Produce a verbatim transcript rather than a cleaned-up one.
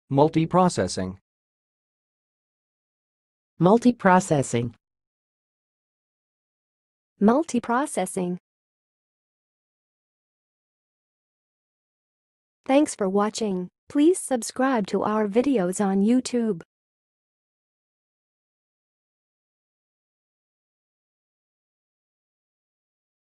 Multiprocessing. Multiprocessing. Multiprocessing. Thanks for watching. Please subscribe to our videos on YouTube.